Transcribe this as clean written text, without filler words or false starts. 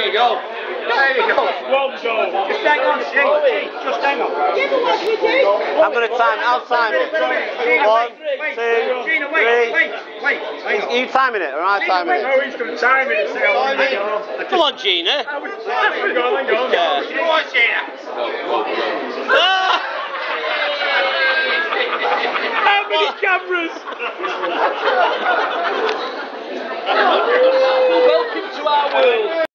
you go. There you go. One goal. Just hang on, just hang on. I'm going to time it. I'll time it. 1, 2, 3. Are you timing it or am I timing it? No, he's going to time it. Come on, Gina. Hang on. Yeah. Come on, Gina. How many cameras? Welcome to our world.